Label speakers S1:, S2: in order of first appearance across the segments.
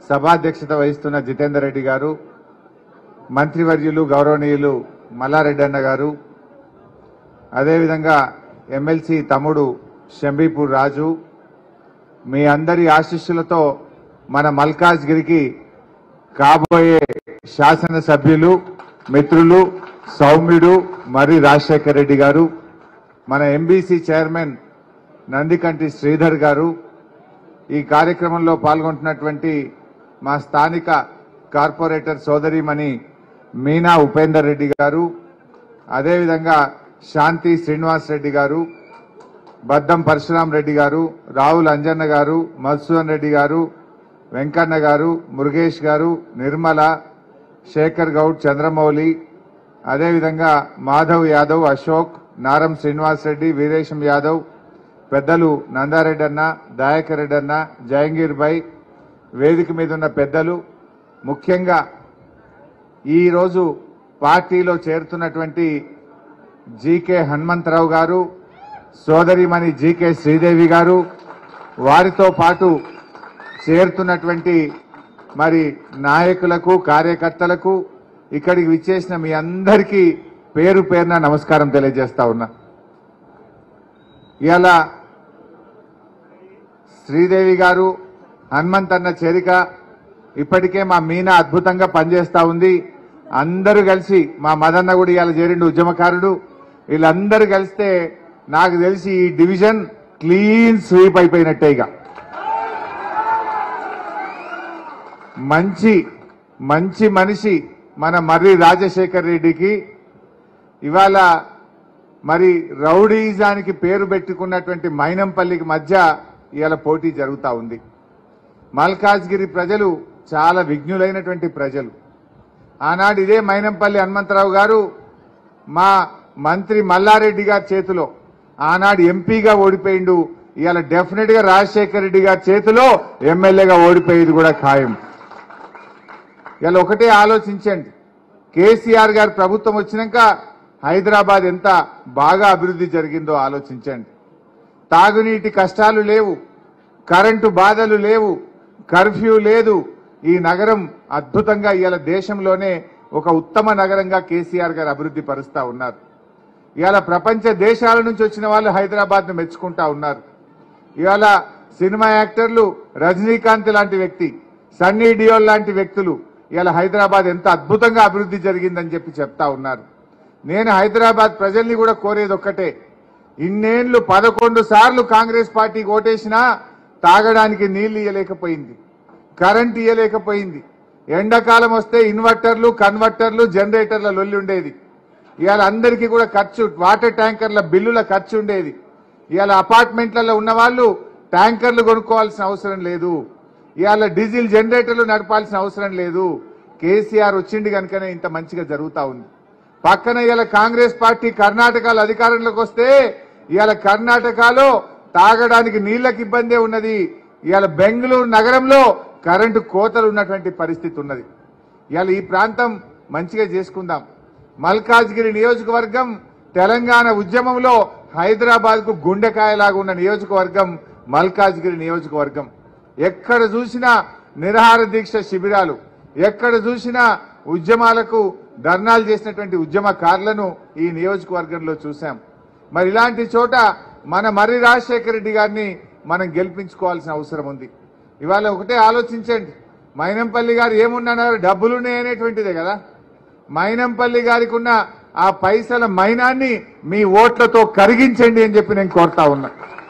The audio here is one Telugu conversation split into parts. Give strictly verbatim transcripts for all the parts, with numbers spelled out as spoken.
S1: సభాధ్యక్షత వహిస్తున్న జితేందర్ రెడ్డి గారు, మంత్రివర్యులు గౌరవనీయులు మల్లారెడ్డి అన్న గారు, అదేవిధంగా ఎమ్మెల్సీ తమ్ముడు షంబీపూర్ రాజు, మీ అందరి ఆశీస్సులతో మన మల్కాజ్గిరికి కాబోయే శాసనసభ్యులు మిత్రులు సౌమ్యుడు మరి రాజశేఖర్ రెడ్డి గారు, మన ఎంబీసీ చైర్మన్ నందికంటి శ్రీధర్ గారు, ఈ కార్యక్రమంలో పాల్గొంటున్నటువంటి మా స్థానిక కార్పొరేటర్ సోదరిమణి మీనా ఉపేందర్ రెడ్డి గారు, అదేవిధంగా శాంతి శ్రీనివాస్ రెడ్డి గారు, బద్దం పరశురాం రెడ్డి గారు, రావుల్ అంజన్న గారు, మధుసూదన్ రెడ్డి గారు, వెంకన్న గారు, మురుగేష్ గారు, నిర్మల, శేఖర్ గౌడ్, చంద్రమౌళి, అదేవిధంగా మాధవ్ యాదవ్, అశోక్, నారం శ్రీనివాస్ రెడ్డి, వీరేశం యాదవ్, పెద్దలు నందారెడ్డి అన్న, దయాకర్ రెడ్డి అన్న, జహంగీర్ భాయ్, వేదిక మీద ఉన్న పెద్దలు, ముఖ్యంగా ఈరోజు పార్టీలో చేరుతున్నటువంటి జీకే హనుమంతరావు గారు, సోదరిమణి జీకే శ్రీదేవి గారు, వారితో పాటు చేరుతున్నటువంటి మరి నాయకులకు కార్యకర్తలకు ఇక్కడికి విచ్చేసిన మీ అందరికీ పేరు పేరున నమస్కారం తెలియజేస్తా ఉన్నా. ఇవాళ శ్రీదేవి గారు హనుమంతన్న చేరిక ఇప్పటికే మా మీనా అద్భుతంగా పనిచేస్తా ఉంది. అందరూ కలిసి మా మదన్న కూడా ఇవాళ చేరిండు ఉద్యమకారుడు. వీళ్ళందరూ కలిస్తే నాకు తెలిసి ఈ డివిజన్ క్లీన్ స్వీప్ అయిపోయినట్టే. ఇక మంచి మంచి మనిషి మన మర్రి రాజశేఖర్ రెడ్డికి ఇవాళ మరి రౌడీజానికి పేరు పెట్టుకున్నటువంటి మైనంపల్లికి మధ్య ఇవాళ పోటీ జరుగుతూ ఉంది. మల్కాజ్గిరి ప్రజలు చాలా విఘ్నులైనటువంటి ప్రజలు. ఆనాడు ఇదే మైనంపల్లి హనుమంతరావు గారు మా మంత్రి మల్లారెడ్డి గారి చేతిలో ఆనాడు ఎంపీగా ఓడిపోయిండు. ఇవాళ డెఫినెట్ గా రాజశేఖర్ రెడ్డి గారి చేతిలో ఎమ్మెల్యేగా ఓడిపోయేది కూడా ఖాయం. ఇవాళ ఒకటే ఆలోచించండి, కేసీఆర్ గారి ప్రభుత్వం వచ్చినాక హైదరాబాద్ ఎంత బాగా అభివృద్ధి జరిగిందో ఆలోచించండి. తాగునీటి కష్టాలు లేవు, కరెంటు బాధలు లేవు, కర్ఫ్యూ లేదు. ఈ నగరం అద్భుతంగా ఇవాళ దేశంలోనే ఒక ఉత్తమ నగరంగా కేసీఆర్ గారు అభివృద్ధి పరుస్తా ఉన్నారు. ఇవాళ ప్రపంచ దేశాల నుంచి వచ్చిన వాళ్ళు హైదరాబాద్ ను మెచ్చుకుంటా ఉన్నారు. ఇవాళ సినిమా యాక్టర్లు రజనీకాంత్ లాంటి వ్యక్తి, సన్నీ డియోల్ లాంటి వ్యక్తులు ఇవాళ హైదరాబాద్ ఎంత అద్భుతంగా అభివృద్ధి జరిగిందని చెప్పి చెప్తా ఉన్నారు. నేను హైదరాబాద్ ప్రజల్ని కూడా కోరేది ఒక్కటే, ఇన్నేళ్లు పదకొండు సార్లు కాంగ్రెస్ పార్టీ ఓటేసినా తాగడానికి నీళ్లు ఇయ్యలేకపోయింది, కరెంట్ ఇయ్యలేకపోయింది. ఎండాకాలం వస్తే ఇన్వర్టర్లు కన్వర్టర్లు జనరేటర్ల లొల్లి ఉండేది. ఇవాళ అందరికీ కూడా ఖర్చు, వాటర్ ట్యాంకర్ల బిల్లుల ఖర్చు ఉండేది. ఇవాళ అపార్ట్మెంట్లలో ఉన్న వాళ్ళు ట్యాంకర్లు కొనుక్కోవాల్సిన అవసరం లేదు. ఇవాళ డీజిల్ జనరేటర్లు నడపాల్సిన అవసరం లేదు. కేసీఆర్ వచ్చింది కనుకనే ఇంత మంచిగా జరుగుతా ఉంది. పక్కన ఇవాళ కాంగ్రెస్ పార్టీ కర్ణాటకలో అధికారంలోకి వస్తే ఇవాళ కర్ణాటకలో తాగడానికి నీళ్లకు ఇబ్బందే ఉన్నది. ఇవాళ బెంగళూరు నగరంలో కరెంటు కోతలు ఉన్నటువంటి పరిస్థితి ఉన్నది. ఇవాళ ఈ ప్రాంతం మంచిగా చేసుకుందాం. మల్కాజ్గిరి నియోజకవర్గం తెలంగాణ ఉద్యమంలో హైదరాబాద్ కు గుండెకాయలాగా ఉన్న నియోజకవర్గం మల్కాజ్గిరి నియోజకవర్గం. ఎక్కడ చూసినా నిరాహార దీక్ష శిబిరాలు, ఎక్కడ చూసినా ఉద్యమాలకు ధర్నాలు చేసినటువంటి ఉద్యమకారులను ఈ నియోజకవర్గంలో చూశాం. మరి ఇలాంటి చోట మన మర్రి రాజశేఖర రెడ్డి గారిని మనం గెలిపించుకోవాల్సిన అవసరం ఉంది. ఇవాళ ఒకటే ఆలోచించండి, మైనంపల్లి గారు ఏమున్నారు, డబ్బులున్నాయనేటువంటిదే కదా. మైనంపల్లి గారికి ఉన్న ఆ పైసల మైనాన్ని మీ ఓట్లతో కరిగించండి అని చెప్పి నేను కోరుతా ఉన్నా.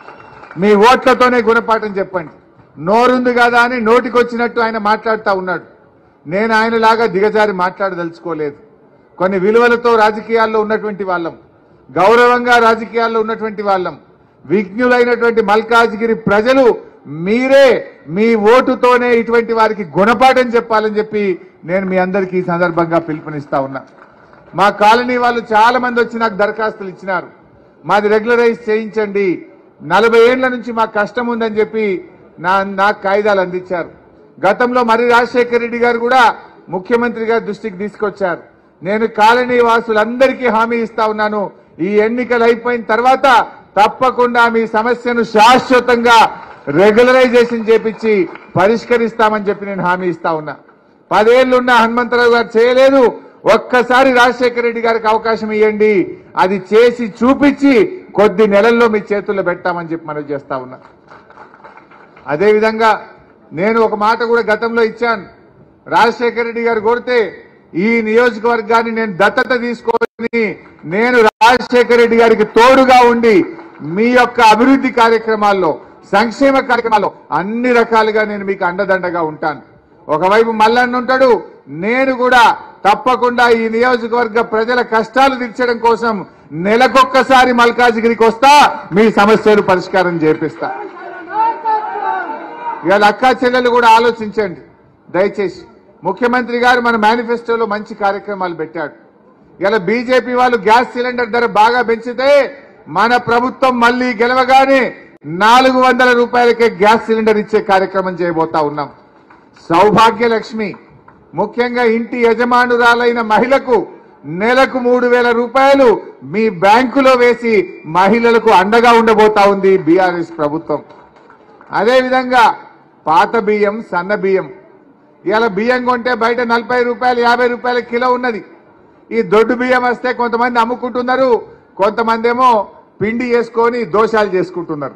S1: మీ ఓట్లతోనే గుణపాఠం చెప్పండి. నోరుంది కదా అని నోటికొచ్చినట్టు ఆయన మాట్లాడుతూ ఉన్నాడు. నేను ఆయనలాగా దిగజారి మాట్లాడదలుచుకోలేదు. కొన్ని విలువలతో రాజకీయాల్లో ఉన్నటువంటి వాళ్ళం, గౌరవంగా రాజకీయాల్లో ఉన్నటువంటి వాళ్ళం, విజ్ఞులైనటువంటి మల్కాజ్గిరి ప్రజలు మీరే మీ ఓటుతోనే ఇటువంటి వారికి గుణపాఠం చెప్పాలని చెప్పి నేను మీ అందరికీ ఈ సందర్భంగా పిలుపునిస్తా ఉన్నా. మా కాలనీ వాళ్ళు చాలా మంది వచ్చి నాకు దరఖాస్తులు ఇచ్చినారు, మాది రెగ్యులరైజ్ చేయించండి, నలభై ఏళ్ల నుంచి మాకు కష్టం ఉందని చెప్పి నా నాకు కాయిదాలు అందించారు. గతంలో మర్రి రాజశేఖర రెడ్డి గారు కూడా ముఖ్యమంత్రి గారి దృష్టికి తీసుకొచ్చారు. నేను కాలనీ వాసులందరికీ హామీ ఇస్తా ఉన్నాను, ఈ ఎన్నికలు అయిపోయిన తర్వాత తప్పకుండా మీ సమస్యను శాశ్వతంగా రెగ్యులరైజేషన్ చేపించి పరిష్కరిస్తామని చెప్పి నేను హామీ ఇస్తా ఉన్నా. పదేళ్లున్న హనుమంతరావు గారు చేయలేదు, ఒక్కసారి రాజశేఖర రెడ్డి గారికి అవకాశం ఇవ్వండి, అది చేసి చూపించి కొద్ది నెలల్లో మీ చేతుల్లో పెట్టామని చెప్పి మనవి చేస్తా ఉన్నా. అదేవిధంగా నేను ఒక మాట కూడా గతంలో ఇచ్చాను. రాజశేఖర రెడ్డి గారు కోరితే ఈ నియోజకవర్గాన్ని నేను దత్తత తీసుకొని నేను రాజశేఖర రెడ్డి గారికి తోడుగా ఉండి మీ యొక్క అభివృద్ధి కార్యక్రమాల్లో, సంక్షేమ కార్యక్రమాల్లో అన్ని రకాలుగా నేను మీకు అండదండగా ఉంటాను. ఒకవైపు మల్లన్న ఉంటాడు, నేను కూడా తప్పకుండా ఈ నియోజకవర్గ ప్రజల కష్టాలు తీర్చడం కోసం నెలకొక్కసారి మల్కాజిగిరికి వస్తా, మీ సమస్యలు పరిష్కారం చేపిస్తా. ఇవాళ అక్కా చెల్లెలు కూడా ఆలోచించండి దయచేసి. ముఖ్యమంత్రి గారు మన మేనిఫెస్టోలో మంచి కార్యక్రమాలు పెట్టాడు. ఇలా బీజేపీ వాళ్ళు గ్యాస్ సిలిండర్ ధర బాగా పెంచితే మన ప్రభుత్వం మళ్లీ గెలవగానే నాలుగు వందల రూపాయలకే గ్యాస్ సిలిండర్ ఇచ్చే కార్యక్రమం చేయబోతా ఉన్నాం. సౌభాగ్య లక్ష్మి, ముఖ్యంగా ఇంటి యజమానురాలైన మహిళకు నెలకు మూడు వేల రూపాయలు మీ బ్యాంకులో వేసి మహిళలకు అండగా ఉండబోతా ఉంది బీఆర్ఎస్ ప్రభుత్వం. అదేవిధంగా పాత బియ్యం, సన్న బియ్యం, ఇలా బియ్యం కొంటే బయట నలభై రూపాయలు యాభై రూపాయల కిలో ఉన్నది. ఈ దొడ్డు బియ్యం వస్తే కొంతమంది అమ్ముకుంటున్నారు, కొంతమంది ఏమో పిండి చేసుకొని దోషాలు చేసుకుంటున్నారు.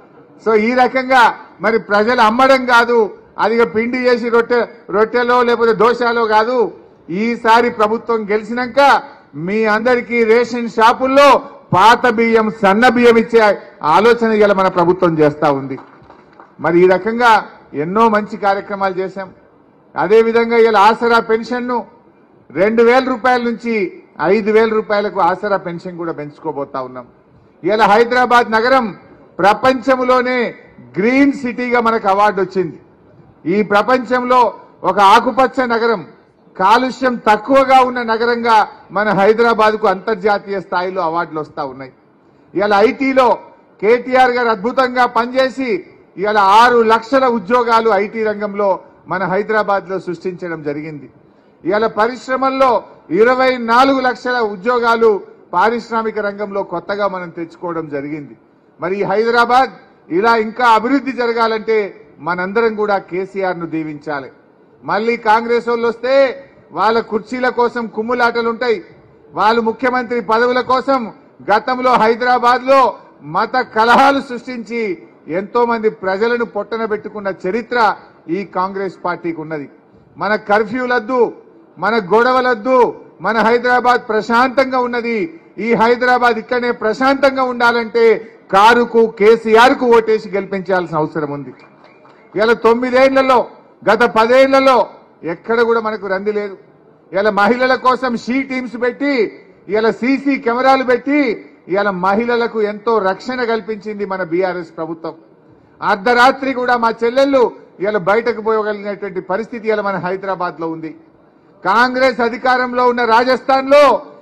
S1: సో ఈ రకంగా మరి ప్రజలు అమ్మడం కాదు, అది పిండి చేసి రొట్టె రొట్టెలో లేకపోతే దోషాలో కాదు. ఈసారి ప్రభుత్వం గెలిచినాక మీ అందరికీ రేషన్ షాపుల్లో పాత బియ్యం, సన్న బియ్యం ఇచ్చే ఆలోచన ఇలా మన ప్రభుత్వం చేస్తా ఉంది. మరి ఈ రకంగా ఎన్నో మంచి కార్యక్రమాలు చేశాం. అదేవిధంగా ఇలా ఆసరా పెన్షన్ను రెండు వేల రూపాయల నుంచి ఐదు వేల రూపాయలకు ఆసరా పెన్షన్ కూడా పెంచుకోబోతా ఉన్నాం. ఇలా హైదరాబాద్ నగరం ప్రపంచంలోనే గ్రీన్ సిటీగా మనకు అవార్డు వచ్చింది. ఈ ప్రపంచంలో ఒక ఆకుపచ్చ నగరం, కాలుష్యం తక్కువగా ఉన్న నగరంగా మన హైదరాబాద్ కు అంతర్జాతీయ స్థాయిలో అవార్డులు వస్తా ఉన్నాయి. ఇలా ఐటీలో కేటీఆర్ గారు అద్భుతంగా పనిచేసి ఇలా ఆరు లక్షల ఉద్యోగాలు ఐటీ రంగంలో మన హైదరాబాద్ లో సృష్టించడం జరిగింది. ఇలా పరిశ్రమల్లో ఇరవై నాలుగు లక్షల ఉద్యోగాలు పారిశ్రామిక రంగంలో కొత్తగా మనం తెచ్చుకోవడం జరిగింది. మరి ఈ హైదరాబాద్ ఇలా ఇంకా అభివృద్ధి జరగాలంటే మనందరం కూడా కేసీఆర్ ను దీవించాలి. మళ్ళీ కాంగ్రెస్ వాళ్ళు వస్తే వాళ్ళ కుర్చీల కోసం కుమ్ములాటలుంటాయి. వాళ్ళు ముఖ్యమంత్రి పదవుల కోసం గతంలో హైదరాబాద్ లో మత కలహాలు సృష్టించి ఎంతో మంది ప్రజలను పొట్టన పెట్టుకున్న చరిత్ర ఈ కాంగ్రెస్ పార్టీకి ఉన్నది. మన కర్ఫ్యూలద్దు, మన గొడవలద్దు, మన హైదరాబాద్ ప్రశాంతంగా ఉన్నది. ఈ హైదరాబాద్ ఇక్కడనే ప్రశాంతంగా ఉండాలంటే కారుకు కేసీఆర్ కు ఓటేసి గెలిపించాల్సిన అవసరం ఉంది. ఇలా తొమ్మిదేళ్లలో, గత పదేళ్లలో ఎక్కడ కూడా మనకు రంది లేదు. ఇలా మహిళల కోసం షీ టీమ్స్ పెట్టి, ఇలా సీసీ కెమెరాలు పెట్టి ఇలా మహిళలకు ఎంతో రక్షణ కల్పించింది మన బీఆర్ఎస్ ప్రభుత్వం. అర్ధరాత్రి కూడా మా చెల్లెళ్ళు ఇలా బయటకు పోయగలిగినటువంటి పరిస్థితి ఇలా మన హైదరాబాద్ లో ఉంది. కాంగ్రెస్ అధికారంలో ఉన్న రాజస్థాన్ లో